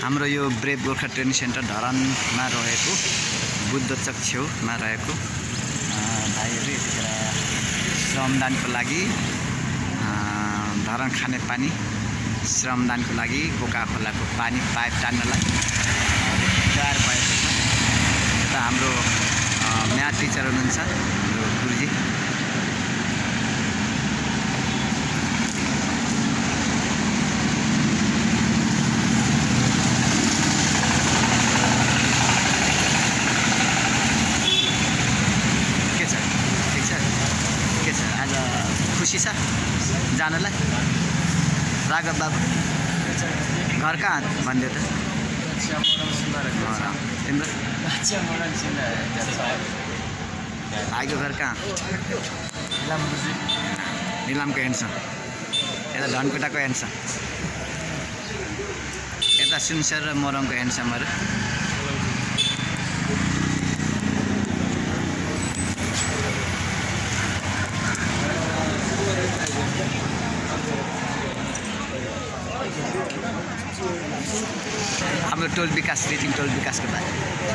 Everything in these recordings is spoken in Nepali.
हाम्रो यो ब्रेभ गोर्खा ट्रेनिङ सेन्टर धरानमा रहेको बुद्धचक छेउमा रहेको भाइहरू यतिखेर श्रमदानको लागि धरान खाने पानी श्रमदानको लागि कोका खोलाको पानी पाइप टान्नलाई तयार भएको छ। यता हाम्रो म्याथ टिचर हुनुहुन्छ हाम्रो गुरुजी। खुसी छ जानलाई? राघव बाबु घर कहाँ भन्दै त? तिम्रो भाइको घर कहाँ? निलामको हेर्छ, यता धनकुटाको हेर्छ, यता सुनसर र मोरङको हेर्छहरू। हाम्रो टोल विकास रिटिङ टोल विकासको बारे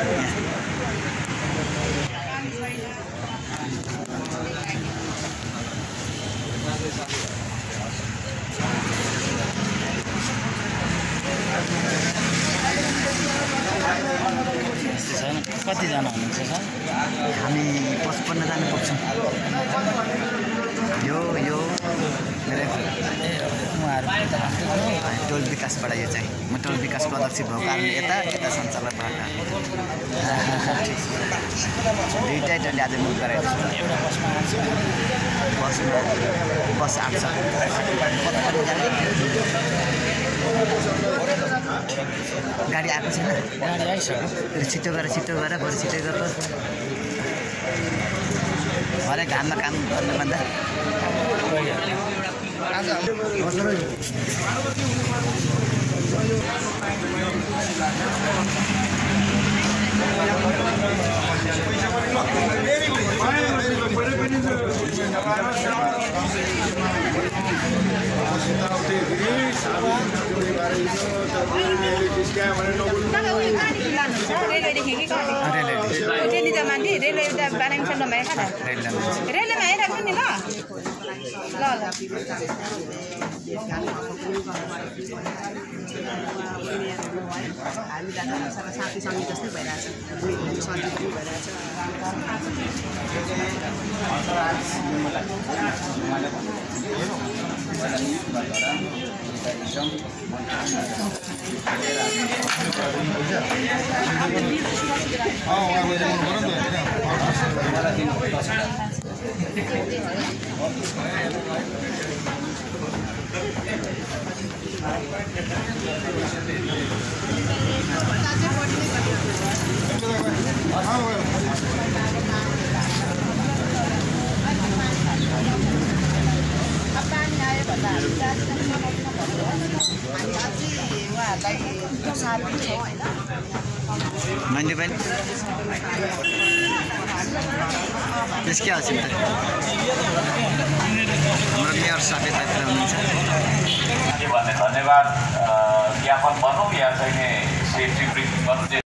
कतिजना हुनुहुन्छ सर? हामी 55 जना पुग्छौँ। यो टोल विकासबाट यो चाहिँ म टोल विकासको अध्यक्ष भएको कारण यता सञ्चालक भएको दुईटै टोलले आज मुख गराएको छु। बस आएको छ। गाडी आएको छैन? गाडी आइसक्यो। छिटो गर बरु छिटो गर। भरे घाममा काम गर्नुभन्दा साथी सङ्गी जस्तै भइरहेछ। सजिलो पनि भइरहेछ। मैले पनि त्यसकै अवश्य हाम्रो मेयर साथी हुनुहुन्छ। धन्यवाद ज्ञापन भनौँ या चाहिँ सेफ्टी ब्रिफिङ गर्नु।